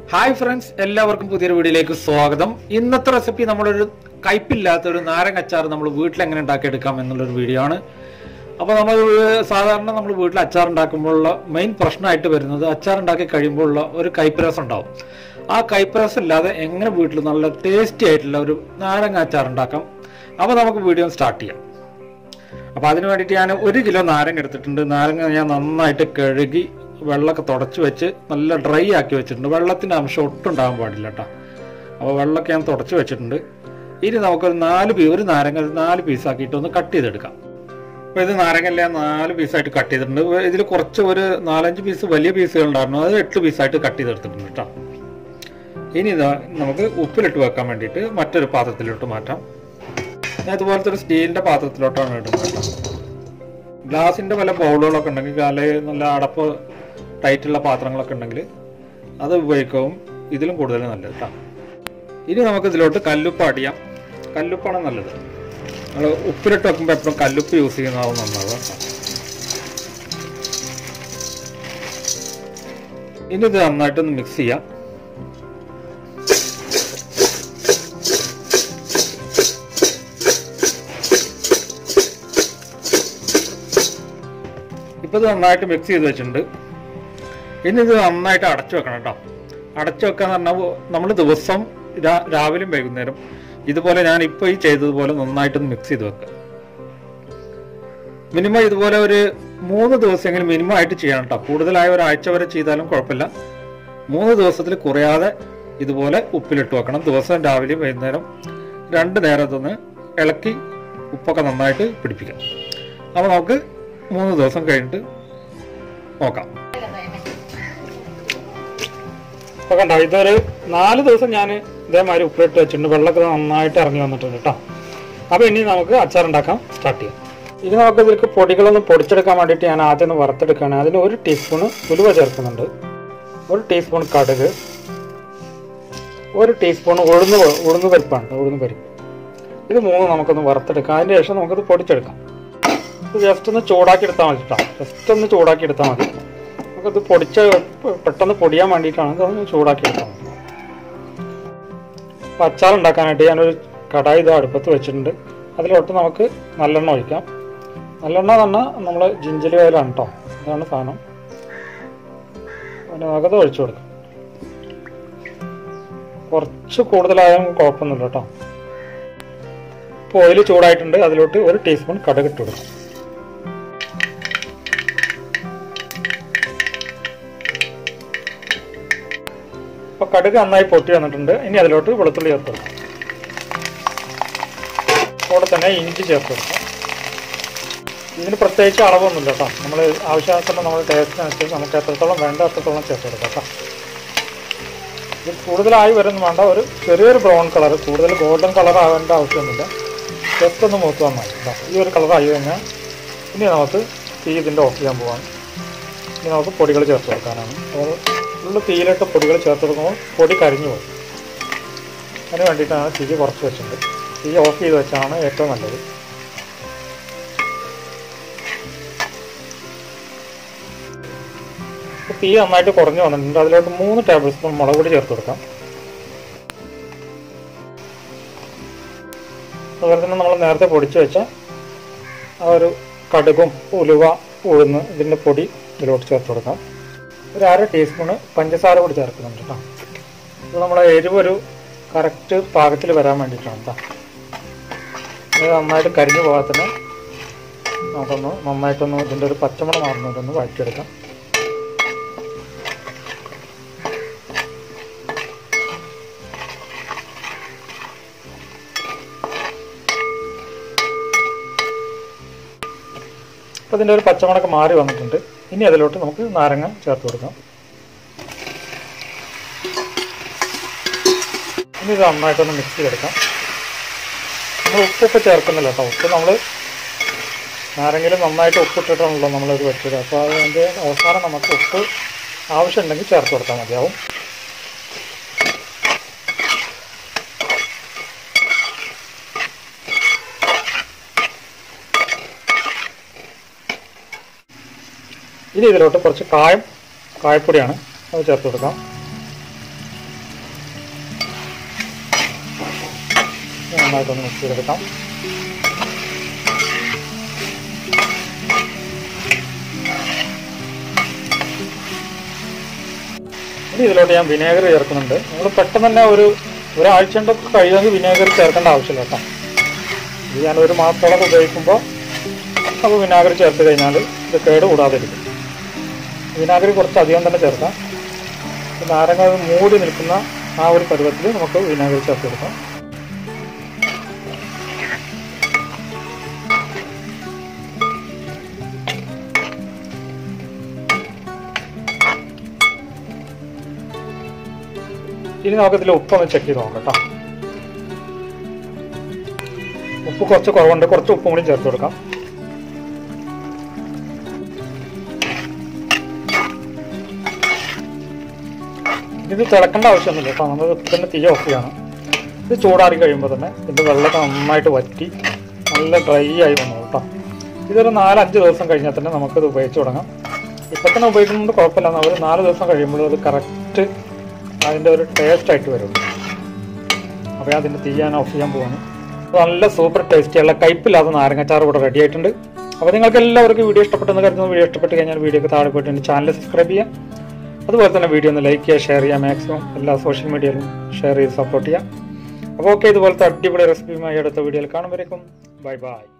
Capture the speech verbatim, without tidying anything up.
Hi friends, എല്ലാവർക്കും പുതിയൊരു വീഡിയോയിലേക്ക് സ്വാഗതം. ഇന്നത്തെ റെസിപ്പി നമ്മളൊരു കയ്പില്ലാത്ത ഒരു നാരങ്ങ അച്ചാർ നമ്മൾ വീട്ടിൽ എങ്ങനെ ഉണ്ടാക്കിയെടുക്കാം എന്നുള്ളൊരു വീഡിയോ ആണ്. അപ്പോൾ നമ്മൾ സാധാരണ നമ്മൾ വീട്ടിൽ അച്ചാർ ഉണ്ടാക്കുമ്പോഴുള്ള മെയിൻ പ്രശ്നമായിട്ട് വരുന്നത് അച്ചാർ ഉണ്ടാക്കി കഴിയുമ്പോഴുള്ള ഒരു കയ്പ്പ് രസം ഉണ്ടാവും. ആ കയ്പ്പ് രസം ഇല്ലാതെ എങ്ങനെ വീട്ടിൽ നല്ല ടേസ്റ്റി ആയിട്ടുള്ള ഒരു നാരങ്ങ അച്ചാർ ഉണ്ടാക്കാം. അപ്പോൾ നമുക്ക് വീഡിയോ സ്റ്റാർട്ട് ചെയ്യാം. അപ്പോൾ അതിന് വേണ്ടിയിട്ട് ഞാൻ ഒരു കിലോ നാരങ്ങ എടുത്തിട്ടുണ്ട്. നാരങ്ങ ഞാൻ നന്നായിട്ട് കഴുകി വെള്ളമൊക്കെ തുടച്ച് വെച്ച് നല്ല ഡ്രൈ ആക്കി വെച്ചിട്ടുണ്ട്. വെള്ളത്തിൻ്റെ അംശം ഒട്ടും ഉണ്ടാകാൻ പാടില്ല കേട്ടോ. അപ്പോൾ വെള്ളമൊക്കെ ഞാൻ തുടച്ച് വെച്ചിട്ടുണ്ട്. ഇനി നമുക്കൊരു നാല് പീ ഒരു നാരങ്ങ ഒരു നാല് പീസാക്കിയിട്ട് ഒന്ന് കട്ട് ചെയ്തെടുക്കാം. അപ്പോൾ ഇത് നാരങ്ങയെല്ലാം നാല് പീസായിട്ട് കട്ട് ചെയ്തിട്ടുണ്ട്. ഇതിൽ കുറച്ച് ഒരു നാലഞ്ച് പീസ് വലിയ പീസുകൾ ഉണ്ടായിരുന്നു, അത് എട്ട് പീസായിട്ട് കട്ട് ചെയ്തെടുത്തിട്ടുണ്ട് കേട്ടോ. ഇനി ഇതാ നമുക്ക് ഉപ്പിലിട്ട് വെക്കാൻ വേണ്ടിയിട്ട് മറ്റൊരു പാത്രത്തിലോട്ട് മാറ്റാം. ഞാൻ ഇതുപോലത്തെ ഒരു സ്റ്റീലിൻ്റെ പാത്രത്തിലോട്ടാണ് ഇടുന്നത് കേട്ടോ. ഗ്ലാസിൻ്റെ പല ബൗളുകളൊക്കെ ഉണ്ടെങ്കിൽ അല്ലെങ്കിൽ നല്ല അടപ്പ് ടൈറ്റുള്ള പാത്രങ്ങളൊക്കെ ഉണ്ടെങ്കിൽ അത് ഉപയോഗിക്കും. ഇതിലും കൂടുതൽ നല്ലത് കേട്ടോ. ഇനി നമുക്ക് ഇതിലോട്ട് കല്ലുപ്പ് ആഡ് ചെയ്യാം. കല്ലുപ്പാണ് നല്ലത്. നമ്മൾ ഉപ്പിലിട്ട് വെക്കുമ്പോൾ എപ്പോഴും കല്ലുപ്പ് യൂസ് ചെയ്യുന്നതാവും നന്നാവുക കേട്ടോ. ഇനി ഇത് നന്നായിട്ടൊന്ന് മിക്സ് ചെയ്യാം. ഇപ്പോൾ ഇത് നന്നായിട്ട് മിക്സ് ചെയ്ത് വെച്ചിട്ടുണ്ട്. ഇനി ഇത് നന്നായിട്ട് അടച്ചു വെക്കണം കേട്ടോ. അടച്ചു വെക്കാന്ന് പറഞ്ഞാൽ നമ്മൾ ദിവസം രാവിലെയും വൈകുന്നേരം ഇതുപോലെ ഞാൻ ഇപ്പോൾ ഈ ചെയ്തതുപോലെ നന്നായിട്ടൊന്ന് മിക്സ് ചെയ്ത് വെക്കുക. മിനിമം ഇതുപോലെ ഒരു മൂന്ന് ദിവസമെങ്കിലും മിനിമം ആയിട്ട് ചെയ്യണം കേട്ടോ. കൂടുതലായ ഒരാഴ്ച വരെ ചെയ്താലും കുഴപ്പമില്ല. മൂന്ന് ദിവസത്തിൽ കുറയാതെ ഇതുപോലെ ഉപ്പിലിട്ട് വെക്കണം. ദിവസം രാവിലെയും വൈകുന്നേരം രണ്ട് നേരത്തൊന്ന് ഇളക്കി ഉപ്പൊക്കെ നന്നായിട്ട് പിടിപ്പിക്കാം. അപ്പോൾ നമുക്ക് മൂന്ന് ദിവസം കഴിഞ്ഞിട്ട് നോക്കാം. അപ്പോൾ കണ്ടോ, ഇതൊരു നാല് ദിവസം ഞാൻ ഇതേമാതിരി ഉപ്പിലിട്ട് വെച്ചിട്ടുണ്ട്. വെള്ളമൊക്കെ നന്നായിട്ട് ഇറങ്ങി വന്നിട്ടുണ്ട് കേട്ടോ. അപ്പോൾ ഇനി നമുക്ക് അച്ചാർ ഉണ്ടാക്കാൻ സ്റ്റാർട്ട് ചെയ്യാം. ഇനി നമുക്ക് ഇതിലേക്ക് പൊടികളൊന്നും പൊടിച്ചെടുക്കാൻ വേണ്ടിയിട്ട് ഞാൻ ആദ്യം ഒന്ന് വറുത്തെടുക്കുകയാണ്. അതിന് ഒരു ടീസ്പൂണ് ഉലുവ ചേർക്കുന്നുണ്ട്, ഒരു ടീസ്പൂൺ കടുക്, ഒരു ടീസ്പൂൺ ഉഴുന്ന് ഉഴുന്ന് പരിപ്പാണ് ഉഴുന്ന് പരിപ്പ്. ഇത് മൂന്ന് നമുക്കൊന്ന് വറുത്തെടുക്കാം. അതിന് ശേഷം നമുക്കത് പൊടിച്ചെടുക്കാം. ഇത് ജസ്റ്റ് ഒന്ന് ചൂടാക്കി എടുത്താൽ മതി കേട്ടോ. ജസ്റ്റ് ഒന്ന് ചൂടാക്കി എടുത്താൽ മതി. നമുക്കത് പൊടിച്ച് പെട്ടെന്ന് പൊടിയാൻ വേണ്ടിയിട്ടാണ് ഇതൊന്ന് ചൂടാക്കി എടുത്താൽ മതി. അപ്പോൾ അച്ചാർ ഉണ്ടാക്കാനായിട്ട് ഞാനൊരു കടായി ഇത് അടുപ്പത്ത് വെച്ചിട്ടുണ്ട്. അതിലോട്ട് നമുക്ക് നല്ലെണ്ണ ഒഴിക്കാം. നല്ലെണ്ണ തന്നെ നമ്മൾ ജിഞ്ചലി ഓയിലാണ് കേട്ടോ. ഇതാണ് സാധനം. പിന്നെ നമുക്കത് ഒഴിച്ചു കൊടുക്കാം. കുറച്ച് കൂടുതലായാലും കുഴപ്പമൊന്നുമില്ല കേട്ടോ. ഇപ്പോൾ ഓയിൽ ചൂടായിട്ടുണ്ട്. അതിലോട്ട് ഒരു ടീസ്പൂൺ കടുക് ഇട്ട് കൊടുക്കാം. അപ്പോൾ കടുക് നന്നായി പൊട്ടി വന്നിട്ടുണ്ട്. ഇനി അതിലോട്ട് വെളുത്തുള്ളി ചേർത്ത് കൊടുക്കാം. കൂടെ തന്നെ ഇഞ്ചി ചേർത്ത് കൊടുക്കാം. ഇതിന് പ്രത്യേകിച്ച് അളവൊന്നുമില്ല കേട്ടോ. നമ്മൾ ആവശ്യാനുസരണം നമ്മൾ ടേസ്റ്റിനനുസരിച്ച് നമുക്ക് എത്രത്തോളം വേണ്ട അത്രത്തോളം ചേർത്ത് കൊടുക്കാം കേട്ടോ. ഇത് കൂടുതലായി വരുന്നു വേണ്ട. ഒരു ചെറിയൊരു ബ്രൗൺ കളർ, കൂടുതൽ ഗോൾഡൻ കളർ ആവേണ്ട ആവശ്യമൊന്നുമില്ല. ജസ്റ്റ് ഒന്ന് മൂത്ത് വന്നാൽ കേട്ടോ. ഈ ഒരു കളർ ആയി കഴിഞ്ഞാൽ ഇനി നമുക്ക് തീ ഇതിൻ്റെ ഓഫ് ചെയ്യാൻ പോവാണ്. ഇനി നമുക്ക് പൊടികൾ ചേർത്ത് കൊടുക്കാനാണ്. അപ്പോൾ ഫുള്ള് തീയിലിട്ട് പൊടികൾ ചേർത്ത് കൊടുക്കുമ്പോൾ പൊടി കരിഞ്ഞു പോകും. അതിന് വേണ്ടിയിട്ടാണ് തീ കുറച്ച് വെച്ചിട്ടുണ്ട്. തീ ഓഫ് ചെയ്ത് വെച്ചാണ് ഏറ്റവും നല്ലത്. തീ നന്നായിട്ട് കുറഞ്ഞു വന്നിട്ടുണ്ട്. അതിലോട്ട് മൂന്ന് ടേബിൾ സ്പൂൺ മുളക് പൊടി ചേർത്ത് കൊടുക്കാം. അതുപോലെ തന്നെ നമ്മൾ നേരത്തെ പൊടിച്ച് വെച്ച ആ ഒരു കടുകും ഉലുവ ഉഴുന്ന് ഇതിൻ്റെ പൊടി ഇതിലോട്ട് ചേർത്ത് കൊടുക്കാം. ഒരു അര ടീസ്പൂണ് പഞ്ചസാര കൂടി ചേർക്കുന്നുണ്ട് കേട്ടോ. ഇത് നമ്മളെ എരിവൊരു കറക്റ്റ് പാകത്തിൽ വരാൻ വേണ്ടിയിട്ടാണ് കേട്ടോ. ഇത് നന്നായിട്ട് കരിഞ്ഞു പോകാൻ തന്നെ നമുക്കൊന്ന് നന്നായിട്ടൊന്ന് ഇതിൻ്റെ ഒരു പച്ചമണം മാറുന്നതൊന്ന് വഴറ്റിയെടുക്കാം. അപ്പോൾ ഇതിൻ്റെ ഒരു പച്ചമണക്ക് മാറി വന്നിട്ടുണ്ട്. ഇനി അതിലോട്ട് നമുക്ക് നാരങ്ങ ചേർത്ത് കൊടുക്കാം. ഇനി ഇത് നന്നായിട്ടൊന്ന് മിക്സ് ചെയ്തെടുക്കാം. നമ്മൾ ഉപ്പൊക്കെ ചേർക്കുന്നില്ല കേട്ടോ. ഉപ്പ് നമ്മൾ നാരങ്ങയിൽ നന്നായിട്ട് ഉപ്പിട്ടിട്ടാണല്ലോ നമ്മളിത് വെച്ചത്. അപ്പോൾ അതിൻ്റെ അവസാനം നമുക്ക് ഉപ്പ് ആവശ്യമുണ്ടെങ്കിൽ ചേർത്ത് കൊടുത്താൽ മതിയാവും. ഇനി ഇതിലോട്ട് കുറച്ച് കായം കായപ്പൊടിയാണ് അത് ചേർത്ത് കൊടുക്കാം. നന്നായിട്ടൊന്ന് മിക്സ് ചെയ്തെടുക്കാം. ഇനി ഇതിലോട്ട് ഞാൻ വിനേഗർ ചേർക്കുന്നുണ്ട്. നമ്മൾ പെട്ടെന്ന് തന്നെ ഒരു ഒരാഴ്ച കൊണ്ടൊക്കെ കഴിയുമെങ്കിൽ വിനേഗർ ചേർക്കേണ്ട ആവശ്യമില്ല കേട്ടോ. ഇത് ഞാൻ ഒരു മാസത്തോളം ഉപയോഗിക്കുമ്പോൾ അപ്പോൾ വിനാഗിരി ചേർത്ത് കഴിഞ്ഞാൽ ഇത് കേട് കൂടാതിരിക്കും. വിനാഗിരി കുറച്ച് അധികം തന്നെ ചേർക്കാം. നാരങ്ങ മൂടി നിൽക്കുന്ന ആ ഒരു പരുവത്തിൽ നമുക്ക് വിനാഗിരി ചേർത്ത് കൊടുക്കാം. ഇനി നമുക്കിതിൽ ഉപ്പൊന്ന് ചെക്ക് ചെയ്ത് നോക്കാം കേട്ടോ. ഉപ്പ് കുറച്ച് കുറവുണ്ട്, കുറച്ച് ഉപ്പും കൂടി ചേർത്ത് കൊടുക്കാം. ഇത് തിളക്കേണ്ട ആവശ്യമൊന്നുമില്ല കേട്ടോ. നമ്മൾ തന്നെ തീ ഓഫ് ചെയ്യണം. ഇത് ചൂടാറി കഴിയുമ്പോൾ തന്നെ ഇതിൻ്റെ വെള്ളമൊക്കെ നന്നായിട്ട് വറ്റി നല്ല ഡ്രൈ ആയി വന്നു കേട്ടോ. ഇതൊരു നാലഞ്ച് ദിവസം കഴിഞ്ഞാൽ തന്നെ നമുക്കിത് ഉപയോഗിച്ച് തുടങ്ങാം. ഇപ്പം തന്നെ ഉപയോഗിക്കുന്നത് കുഴപ്പമില്ല. ഒരു നാല് ദിവസം കഴിയുമ്പോൾ അത് കറക്റ്റ് അതിൻ്റെ ഒരു ടേസ്റ്റ് ആയിട്ട് വരും. അപ്പോൾ അതിൻ്റെ തീ ഞാൻ ഓഫ് ചെയ്യാൻ പോവാണ്. നല്ല സൂപ്പർ ടേസ്റ്റിയുള്ള കയ്പില്ലാത്ത നാരങ്ങച്ചാറ് ഇവിടെ റെഡി ആയിട്ടുണ്ട്. അപ്പോൾ നിങ്ങൾക്ക് എല്ലാവർക്കും വീഡിയോ ഇഷ്ടപ്പെട്ടെന്ന് കരുതുന്നു. വീഡിയോ ഇഷ്ടപ്പെട്ട് കഴിഞ്ഞാൽ വീഡിയോക്ക് താഴെ പോയിട്ട് എൻ്റെ ചാനൽ സബ്സ്ക്രൈബ് ചെയ്യാം. അതുപോലെ തന്നെ വീഡിയോ ഒന്ന് ലൈക്ക് ചെയ്യുക, ഷെയർ ചെയ്യുക, മാക്സിമം എല്ലാ സോഷ്യൽ മീഡിയയിലും ഷെയർ ചെയ്ത് സപ്പോർട്ട് ചെയ്യാം. അപ്പോൾ ഓക്കെ, ഇതുപോലത്തെ അടിപൊളി റെസിപ്പിയുമായി അടുത്ത വീഡിയോയിൽ കാണുമ്പോഴേക്കും ബൈ ബൈ.